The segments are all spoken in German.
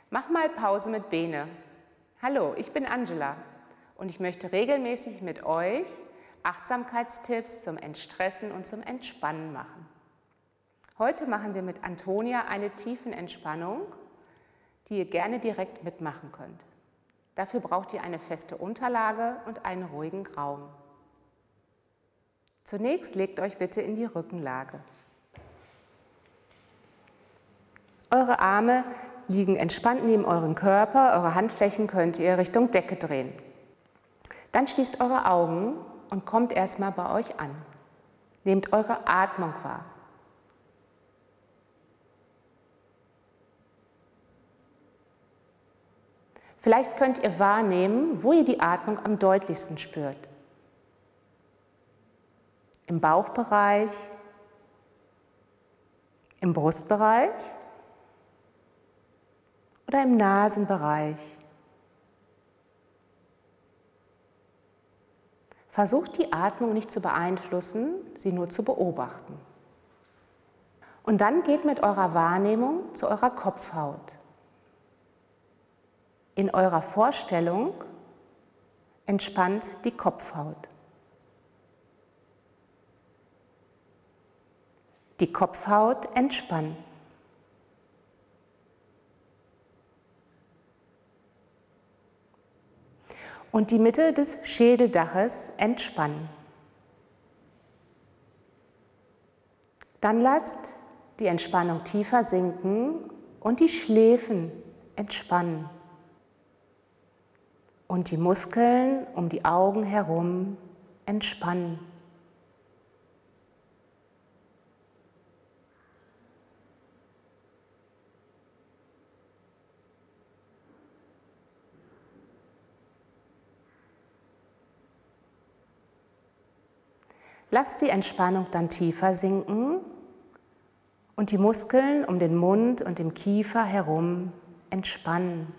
Mach mal Pause mit Bene. Hallo, ich bin Angela und ich möchte regelmäßig mit euch Achtsamkeitstipps zum Entstressen und zum Entspannen machen. Heute machen wir mit Antonia eine Tiefenentspannung, die ihr gerne direkt mitmachen könnt. Dafür braucht ihr eine feste Unterlage und einen ruhigen Raum. Zunächst legt euch bitte in die Rückenlage. Eure Arme liegen entspannt neben euren Körper, eure Handflächen könnt ihr Richtung Decke drehen. Dann schließt eure Augen und kommt erstmal bei euch an. Nehmt eure Atmung wahr. Vielleicht könnt ihr wahrnehmen, wo ihr die Atmung am deutlichsten spürt. Im Bauchbereich, im Brustbereich oder im Nasenbereich. Versucht die Atmung nicht zu beeinflussen, sie nur zu beobachten. Und dann geht mit eurer Wahrnehmung zu eurer Kopfhaut. In eurer Vorstellung entspannt die Kopfhaut. Die Kopfhaut entspannen. Und die Mitte des Schädeldaches entspannen. Dann lasst die Entspannung tiefer sinken und die Schläfen entspannen. Und die Muskeln um die Augen herum entspannen. Lasst die Entspannung dann tiefer sinken und die Muskeln um den Mund und den Kiefer herum entspannen.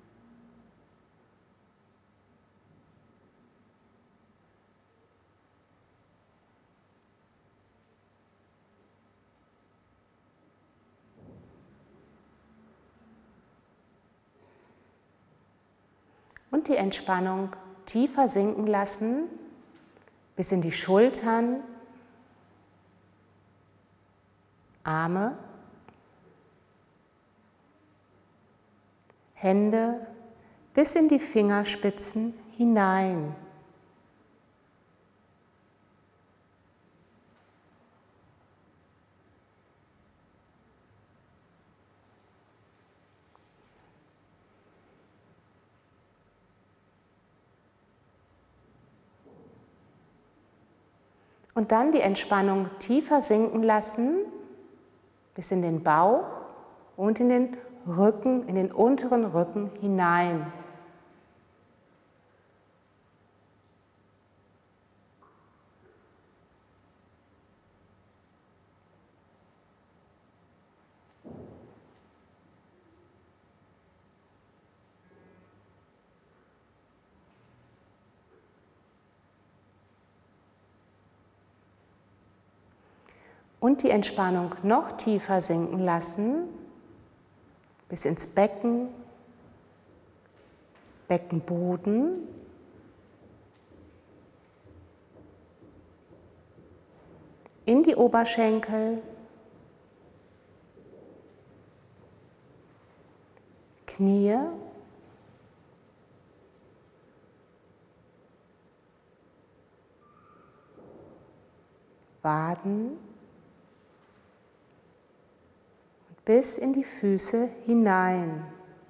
Und die Entspannung tiefer sinken lassen bis in die Schultern, Arme, Hände bis in die Fingerspitzen hinein. Und dann die Entspannung tiefer sinken lassen, bis in den Bauch und in den Rücken, in den unteren Rücken hinein. Und die Entspannung noch tiefer sinken lassen, bis ins Becken, Beckenboden, in die Oberschenkel, Knie, Waden, bis in die Füße hinein.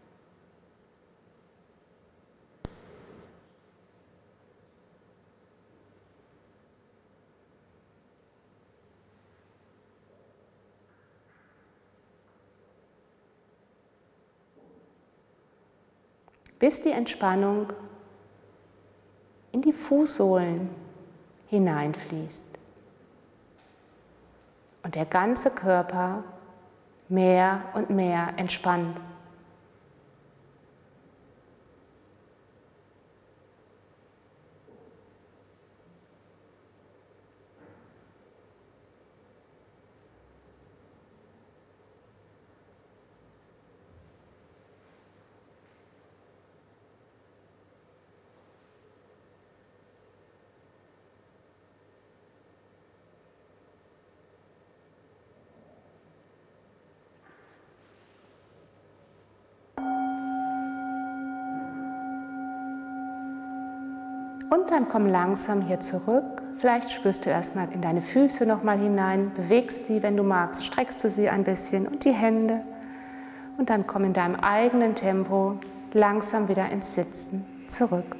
Bis die Entspannung in die Fußsohlen hineinfließt und der ganze Körper mehr und mehr entspannt. Und dann komm langsam hier zurück. Vielleicht spürst du erstmal in deine Füße nochmal hinein, bewegst sie, wenn du magst, streckst du sie ein bisschen und die Hände. Und dann komm in deinem eigenen Tempo langsam wieder ins Sitzen zurück.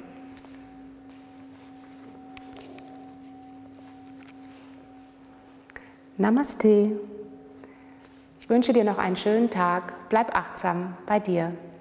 Namaste. Ich wünsche dir noch einen schönen Tag. Bleib achtsam bei dir.